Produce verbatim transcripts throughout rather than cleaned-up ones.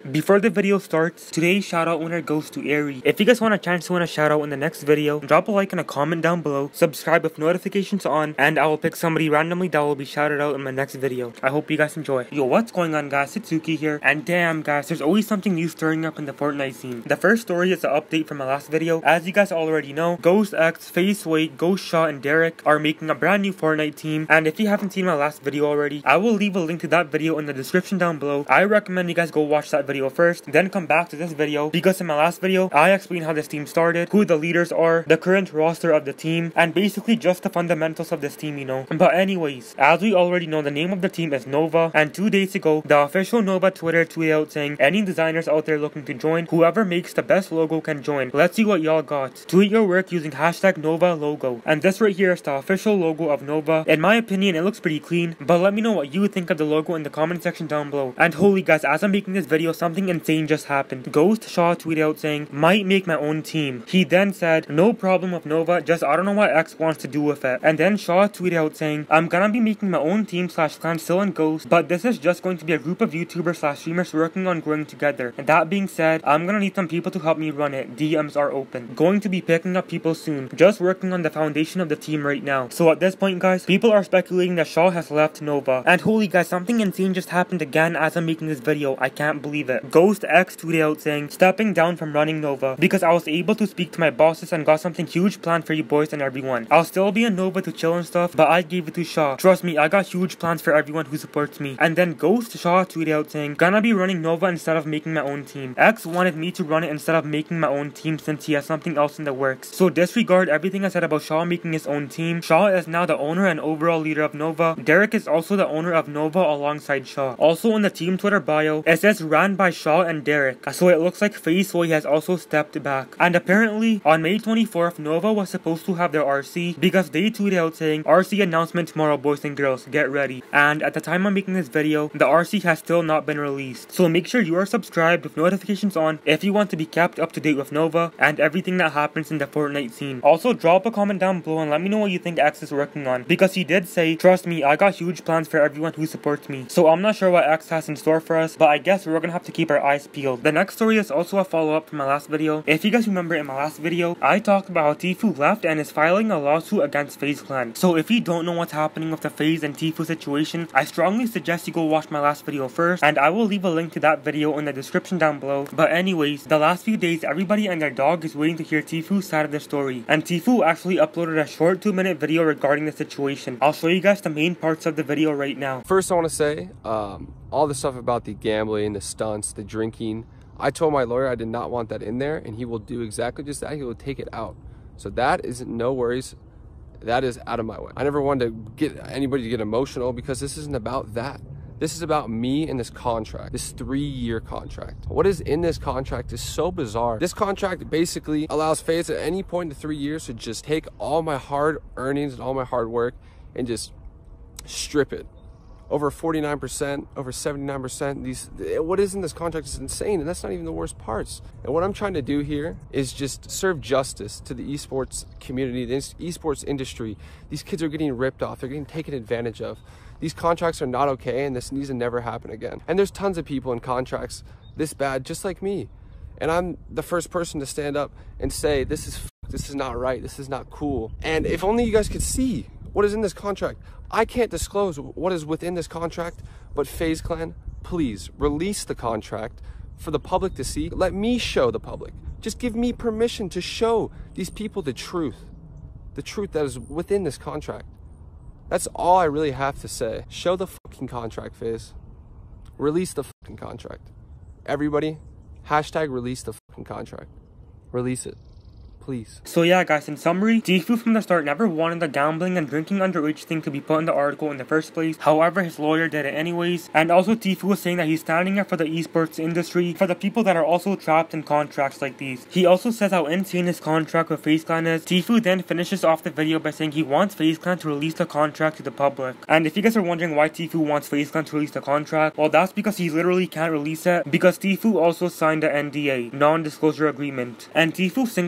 Before the video starts, today's shoutout winner goes to Ari. If you guys want a chance to win a shoutout in the next video, drop a like and a comment down below, subscribe with notifications on, and I will pick somebody randomly that will be shouted out in my next video. I hope you guys enjoy. Yo, what's going on guys, Satsuki here, and damn guys, there's always something new stirring up in the Fortnite scene. The first story is an update from my last video. As you guys already know, Ghost X, FaZe Wade, Ghost Shaw, and Derek are making a brand new Fortnite team, and if you haven't seen my last video already, I will leave a link to that video in the description down below. I recommend you guys go watch that video first, then come back to this video, because in my last video, I explained how this team started, who the leaders are, the current roster of the team, and basically just the fundamentals of this team, you know. But anyways, as we already know, the name of the team is Nova, and two days ago, the official Nova Twitter tweeted out saying, any designers out there looking to join, whoever makes the best logo can join. Let's see what y'all got. Tweet your work using hashtag Nova logo. And this right here is the official logo of Nova. In my opinion, it looks pretty clean, but let me know what you think of the logo in the comment section down below. And holy guys, as I'm making this video, something insane just happened. Ghost Shaw tweeted out saying, might make my own team. He then said, no problem with Nova, just I don't know what X wants to do with it. And then Shaw tweeted out saying, I'm gonna be making my own team slash clan still in Ghost, but this is just going to be a group of YouTubers slash streamers working on growing together. And that being said, I'm gonna need some people to help me run it. D Ms are open. Going to be picking up people soon. Just working on the foundation of the team right now. So at this point guys, people are speculating that Shaw has left Nova. And holy guys, something insane just happened again as I'm making this video. I can't believe it. Ghost X tweeted out saying, stepping down from running Nova because I was able to speak to my bosses and got something huge planned for you boys and everyone. I'll still be in Nova to chill and stuff, but I gave it to Shaw. Trust me, I got huge plans for everyone who supports me. And then Ghost Shaw tweeted out saying, gonna be running Nova instead of making my own team. X wanted me to run it instead of making my own team since he has something else in the works. So disregard everything I said about Shaw making his own team. Shaw is now the owner and overall leader of Nova. Derek is also the owner of Nova alongside Shaw. Also in the team Twitter bio, it says ran by Shaw and Derek. So it looks like FaZe Wade has also stepped back. And apparently, on May twenty-fourth, Nova was supposed to have their R C because they tweeted out saying, R C announcement tomorrow boys and girls, get ready. And at the time I'm making this video, the R C has still not been released. So make sure you are subscribed with notifications on if you want to be kept up to date with Nova and everything that happens in the Fortnite scene. Also drop a comment down below and let me know what you think X is working on, because he did say, trust me, I got huge plans for everyone who supports me. So I'm not sure what X has in store for us, but I guess we're gonna have to keep our eyes peeled. The next story is also a follow-up from my last video. If you guys remember in my last video, I talked about how Tfue left and is filing a lawsuit against FaZe Clan. So if you don't know what's happening with the FaZe and Tfue situation, I strongly suggest you go watch my last video first, and I will leave a link to that video in the description down below. But anyways, the last few days, everybody and their dog is waiting to hear Tfue's side of the story, and Tfue actually uploaded a short two minute video regarding the situation. I'll show you guys the main parts of the video right now. First I want to say, um, all the stuff about the gambling, the stunts, the drinking, I told my lawyer I did not want that in there, and he will do exactly just that. He will take it out. So that is no worries. That is out of my way. I never wanted to get anybody to get emotional because this isn't about that. This is about me and this contract, this three-year contract. What is in this contract is so bizarre. This contract basically allows FaZe at any point in the three years to just take all my hard earnings and all my hard work and just strip it. Over forty-nine percent, over seventy-nine percent. These, what is in this contract is insane, and that's not even the worst parts. And what I'm trying to do here is just serve justice to the esports community, the esports industry. These kids are getting ripped off. They're getting taken advantage of. These contracts are not okay, and this needs to never happen again. And there's tons of people in contracts this bad, just like me. And I'm the first person to stand up and say, this is, this is not right. This is not cool. And if only you guys could see what is in this contract. I can't disclose what is within this contract, but FaZe Clan, please release the contract for the public to see. Let me show the public. Just give me permission to show these people the truth. The truth that is within this contract. That's all I really have to say. Show the fucking contract, FaZe. Release the fucking contract. Everybody, hashtag release the fucking contract. Release it. Please. So yeah guys, in summary, Tfue from the start never wanted the gambling and drinking underage thing to be put in the article in the first place. However, his lawyer did it anyways. And also Tfue was saying that he's standing up for the esports industry, for the people that are also trapped in contracts like these. He also says how insane his contract with FaZe Clan is. Tfue then finishes off the video by saying he wants FaZe Clan to release the contract to the public. And if you guys are wondering why Tfue wants FaZe Clan to release the contract, well that's because he literally can't release it because Tfue also signed the N D A, non-disclosure agreement. And Tfue single-handedly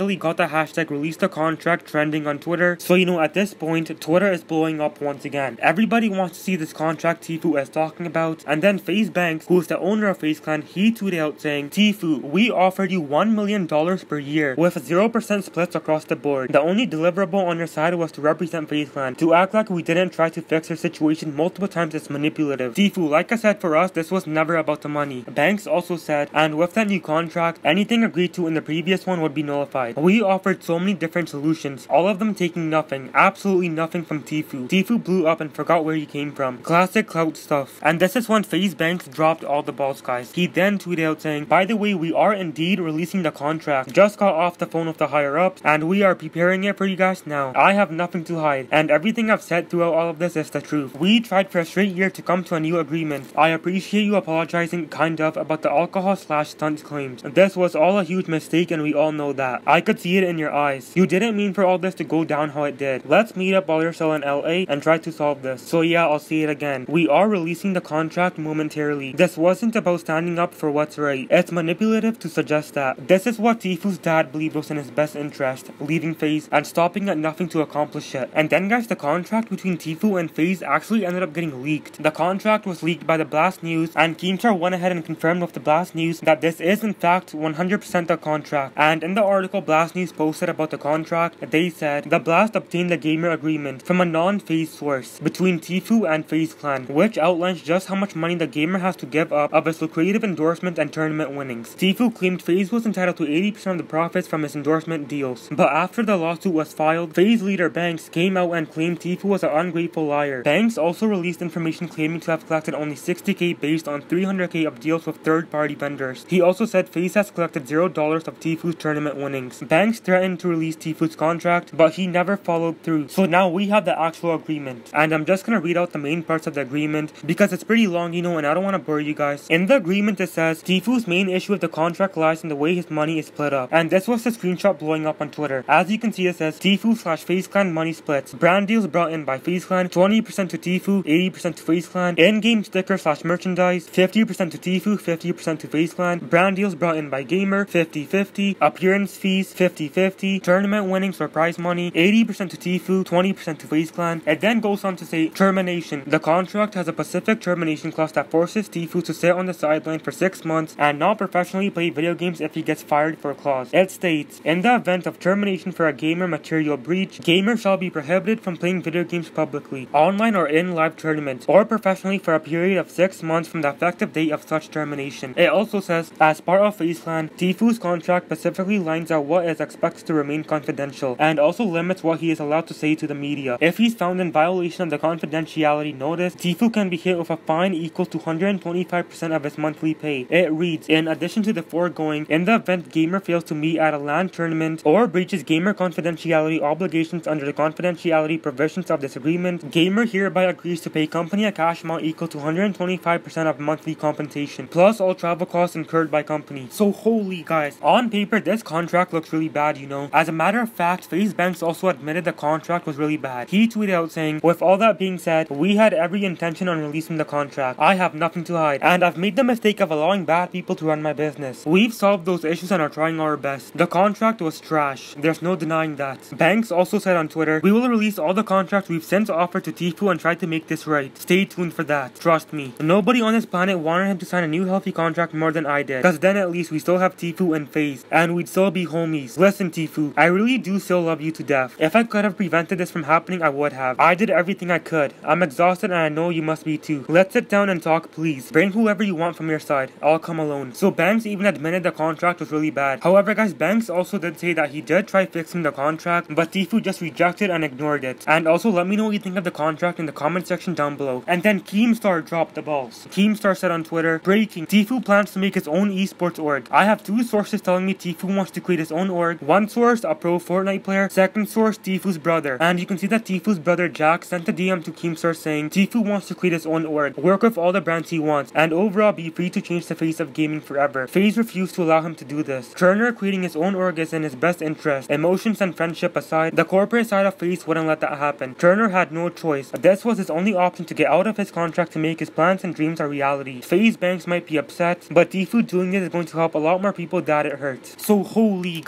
handily got the hashtag release the contract trending on Twitter. So you know, at this point, Twitter is blowing up once again. Everybody wants to see this contract Tfue is talking about. And then FaZe Banks, who is the owner of FaZe Clan, he tweeted out saying, Tfue, we offered you one million dollars per year with zero percent splits across the board. The only deliverable on your side was to represent FaZe Clan. To act like we didn't try to fix your situation multiple times is manipulative. Tfue, like I said, for us, this was never about the money. Banks also said, and with that new contract, anything agreed to in the previous one would be nullified. We offered so many different solutions, all of them taking nothing, absolutely nothing from Tfue. Tfue blew up and forgot where he came from. Classic clout stuff. And this is when FaZe Banks dropped all the balls, guys. He then tweeted out saying, by the way, we are indeed releasing the contract. Just got off the phone with the higher ups, and we are preparing it for you guys now. I have nothing to hide, and everything I've said throughout all of this is the truth. We tried for a straight year to come to a new agreement. I appreciate you apologizing, kind of, about the alcohol slash stunts claims. This was all a huge mistake, and we all know that. I could see it in your eyes. You didn't mean for all this to go down how it did. Let's meet up while you're still in L A and try to solve this. So yeah, I'll say it again. We are releasing the contract momentarily. This wasn't about standing up for what's right. It's manipulative to suggest that. This is what Tfue's dad believed was in his best interest, leaving FaZe and stopping at nothing to accomplish it. And then guys, the contract between Tfue and FaZe actually ended up getting leaked. The contract was leaked by the Blast News, and Keemstar went ahead and confirmed with the Blast News that this is in fact one hundred percent the contract. And in the article Blast News posted about the contract, they said the Blast obtained the gamer agreement from a non-FaZe source between Tfue and FaZe Clan, which outlines just how much money the gamer has to give up of his lucrative endorsement and tournament winnings. Tfue claimed FaZe was entitled to eighty percent of the profits from his endorsement deals, but after the lawsuit was filed, FaZe leader Banks came out and claimed Tfue was an ungrateful liar. Banks also released information claiming to have collected only sixty K based on three hundred K of deals with third-party vendors. He also said FaZe has collected zero dollars of Tfue's tournament winnings. Banks threatened to release Tfue's contract, but he never followed through. So now we have the actual agreement, and I'm just gonna read out the main parts of the agreement because it's pretty long, you know, and I don't want to bore you guys. In the agreement it says, Tfue's main issue with the contract lies in the way his money is split up, and this was the screenshot blowing up on Twitter. As you can see, it says Tfue slash FaZe Clan money splits. Brand deals brought in by FaZe Clan, twenty percent to Tfue, eighty percent to FaZe Clan. In-game sticker slash merchandise, fifty percent to Tfue, fifty percent to FaZe Clan. Brand deals brought in by Gamer, fifty fifty. Appearance fees, fifty fifty. Tournament winnings or prize money, eighty percent to Tfue, twenty percent to FaZe Clan. It then goes on to say termination. The contract has a specific termination clause that forces Tfue to sit on the sideline for six months and not professionally play video games if he gets fired for a clause. It states, in the event of termination for a gamer material breach, gamer shall be prohibited from playing video games publicly, online or in live tournaments, or professionally for a period of six months from the effective date of such termination. It also says, as part of FaZe Clan, Tfue's contract specifically lines out what is expected to remain confidential, and also limits what he is allowed to say to the media. If he's found in violation of the confidentiality notice, Tfue can be hit with a fine equal to one hundred twenty-five percent of his monthly pay. It reads, in addition to the foregoing, in the event gamer fails to meet at a LAN tournament or breaches gamer confidentiality obligations under the confidentiality provisions of this agreement, gamer hereby agrees to pay company a cash amount equal to one hundred twenty-five percent of monthly compensation, plus all travel costs incurred by company. So holy guys, on paper this contract looks really bad, you know. As a matter of fact, FaZe Banks also admitted the contract was really bad. He tweeted out saying, with all that being said, we had every intention on releasing the contract. I have nothing to hide, and I've made the mistake of allowing bad people to run my business. We've solved those issues and are trying our best. The contract was trash. There's no denying that. Banks also said on Twitter, we will release all the contracts we've since offered to Tfue and try to make this right. Stay tuned for that. Trust me. Nobody on this planet wanted him to sign a new healthy contract more than I did, cause then at least we still have Tfue and FaZe, and we'd still be homies. Listen Tfue, I really do still love you to death. If I could have prevented this from happening, I would have. I did everything I could. I'm exhausted and I know you must be too. Let's sit down and talk please. Bring whoever you want from your side. I'll come alone. So Banks even admitted the contract was really bad. However guys, Banks also did say that he did try fixing the contract, but Tfue just rejected and ignored it. And also let me know what you think of the contract in the comment section down below. And then Keemstar dropped the balls. Keemstar said on Twitter, breaking, Tfue plans to make his own esports org. I have two sources telling me Tfue wants to create his own org. One source, a pro Fortnite player. Second source, Tfue's brother. And you can see that Tfue's brother Jack sent a D M to Keemstar saying Tfue wants to create his own org, work with all the brands he wants, and overall be free to change the face of gaming forever. FaZe refused to allow him to do this. Turner creating his own org is in his best interest. Emotions and friendship aside, the corporate side of FaZe wouldn't let that happen. Turner had no choice. This was his only option to get out of his contract to make his plans and dreams a reality. FaZe Banks might be upset, but Tfue doing this is going to help a lot more people that it hurts. So holy god.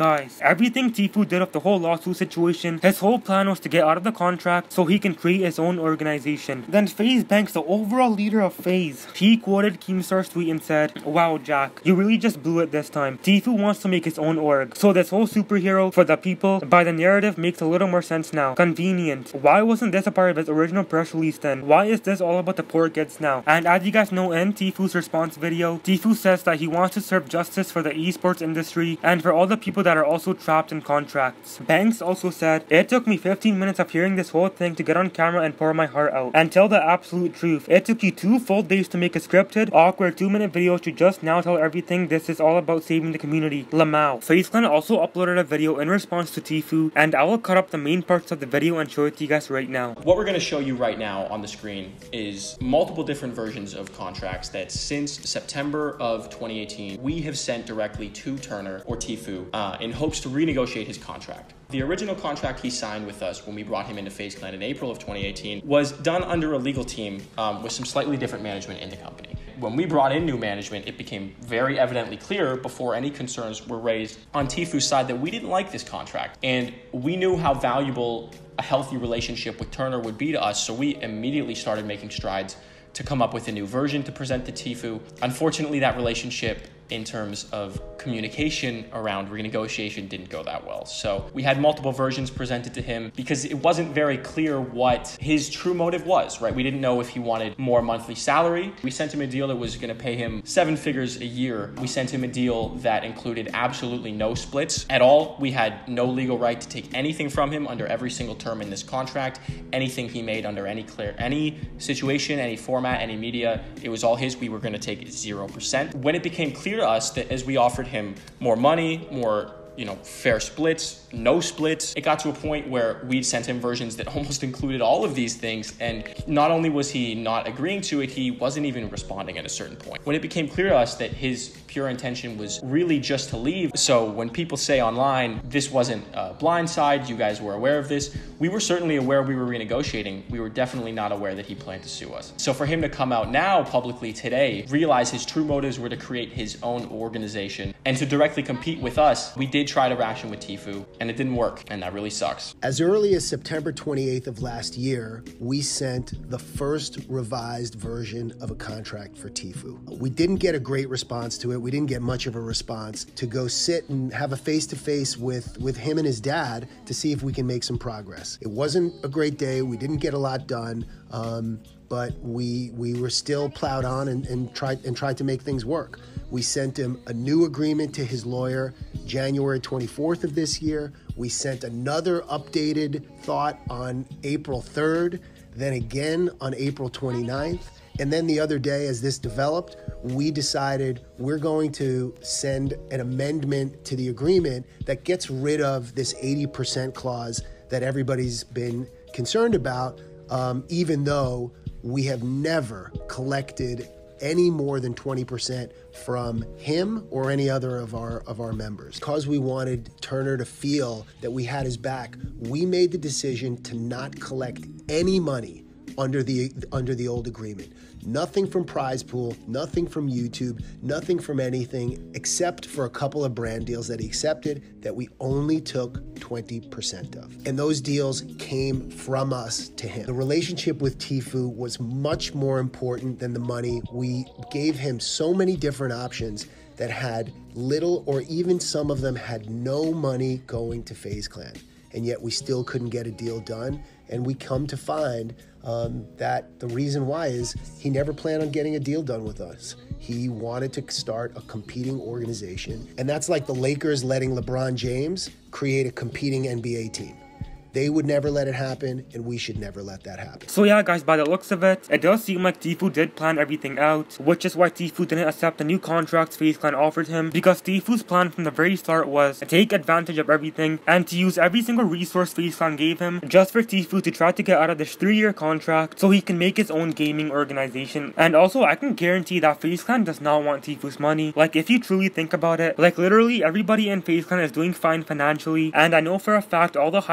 guys, everything Tfue did with the whole lawsuit situation, his whole plan was to get out of the contract so he can create his own organization. Then FaZe Banks, the overall leader of FaZe, he quoted Keemstar's tweet and said, "Wow, Jack, you really just blew it this time. Tfue wants to make his own org. So this whole superhero for the people by the narrative makes a little more sense now. Convenient. Why wasn't this a part of his original press release then? Why is this all about the poor kids now?" And as you guys know, in Tfue's response video, Tfue says that he wants to serve justice for the esports industry and for all the people that are also trapped in contracts. Banks also said, "It took me fifteen minutes of hearing this whole thing to get on camera and pour my heart out and tell the absolute truth. It took you two full days to make a scripted, awkward two minute video to just now tell everything. This is all about saving the community. Lamau." FaZe Clan also uploaded a video in response to Tfue, and I will cut up the main parts of the video and show it to you guys right now. What we're going to show you right now on the screen is multiple different versions of contracts that since September of twenty eighteen, we have sent directly to Turner or Tfue uh, in hopes to renegotiate his contract. The original contract he signed with us when we brought him into FaZe Clan in April of twenty eighteen was done under a legal team um, with some slightly different management in the company. When we brought in new management, it became very evidently clear before any concerns were raised on Tfue's side that we didn't like this contract. And we knew how valuable a healthy relationship with Turner would be to us, so we immediately started making strides to come up with a new version to present to Tfue. Unfortunately, that relationship in terms of communication around renegotiation didn't go that well. So we had multiple versions presented to him because it wasn't very clear what his true motive was, right? We didn't know if he wanted more monthly salary. We sent him a deal that was gonna pay him seven figures a year. We sent him a deal that included absolutely no splits at all. We had no legal right to take anything from him under every single term in this contract. Anything he made under any clear, any situation, any format, any media, it was all his. We were gonna take zero percent. When it became clear to us that as we offered him more money, more, you know, fair splits, no splits, it got to a point where we'd sent him versions that almost included all of these things. And not only was he not agreeing to it, he wasn't even responding at a certain point. When it became clear to us that his pure intention was really just to leave. So when people say online, this wasn't a blindside, you guys were aware of this, we were certainly aware we were renegotiating. We were definitely not aware that he planned to sue us. So for him to come out now publicly today, realize his true motives were to create his own organization and to directly compete with us, we did try to ration with Tfue and it didn't work, and that really sucks. As early as September twenty-eighth of last year, we sent the first revised version of a contract for Tfue. We didn't get a great response to it. We didn't get much of a response to go sit and have a face-to-face with, with him and his dad to see if we can make some progress. It wasn't a great day. We didn't get a lot done, um, but we we were still plowed on and, and tried and tried to make things work. We sent him a new agreement to his lawyer January twenty-fourth of this year. We sent another updated thought on April third, then again on April twenty-ninth. And then the other day, as this developed, we decided we're going to send an amendment to the agreement that gets rid of this eighty percent clause that everybody's been concerned about, um, even though we have never collected any more than twenty percent from him or any other of our of our members. Because we wanted Turner to feel that we had his back, we made the decision to not collect any money under the under the old agreement. Nothing from Prize Pool, nothing from YouTube, nothing from anything except for a couple of brand deals that he accepted that we only took twenty percent of. And those deals came from us to him. The relationship with Tfue was much more important than the money. We gave him so many different options that had little, or even some of them had no money going to FaZe Clan. And yet we still couldn't get a deal done. And we come to find um, that the reason why is he never planned on getting a deal done with us. He wanted to start a competing organization. And that's like the Lakers letting LeBron James create a competing N B A team. They would never let it happen, and we should never let that happen. So yeah, guys, by the looks of it, it does seem like Tfue did plan everything out, which is why Tfue didn't accept the new contracts FaZe Clan offered him, because Tfue's plan from the very start was to take advantage of everything and to use every single resource FaZe Clan gave him just for Tfue to try to get out of this three-year contract so he can make his own gaming organization. And also, I can guarantee that FaZe Clan does not want Tfue's money. Like, if you truly think about it, like literally everybody in FaZe Clan is doing fine financially, and I know for a fact all the higher-ups in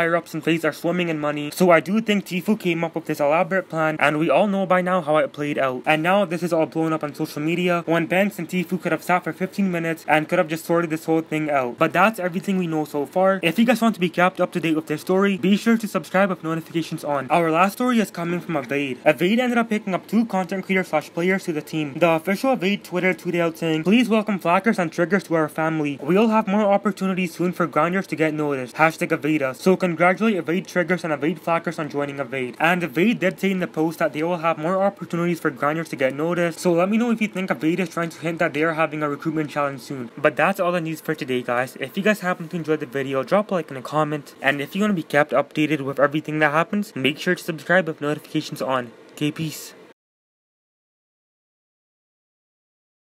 FaZe are swimming in money. So I do think Tfue came up with this elaborate plan, and we all know by now how it played out. And now this is all blown up on social media when Banks and Tfue could have sat for fifteen minutes and could have just sorted this whole thing out. But that's everything we know so far. If you guys want to be kept up to date with this story, be sure to subscribe with notifications on. Our last story is coming from Evade. Evade ended up picking up two content creators slash players to the team. The official Evade Twitter tweeted out saying, "Please welcome Flackers and Triggers to our family. We'll have more opportunities soon for grinders to get noticed. Hashtag Evade us." So congratulate Evade Triggers and Evade Flackers on joining Evade. And Evade did say in the post that they will have more opportunities for grinders to get noticed. So let me know if you think Evade is trying to hint that they are having a recruitment challenge soon. But that's all the news for today, guys. If you guys happen to enjoy the video, drop a like and a comment. And if you want to be kept updated with everything that happens, make sure to subscribe with notifications on. Okay, peace.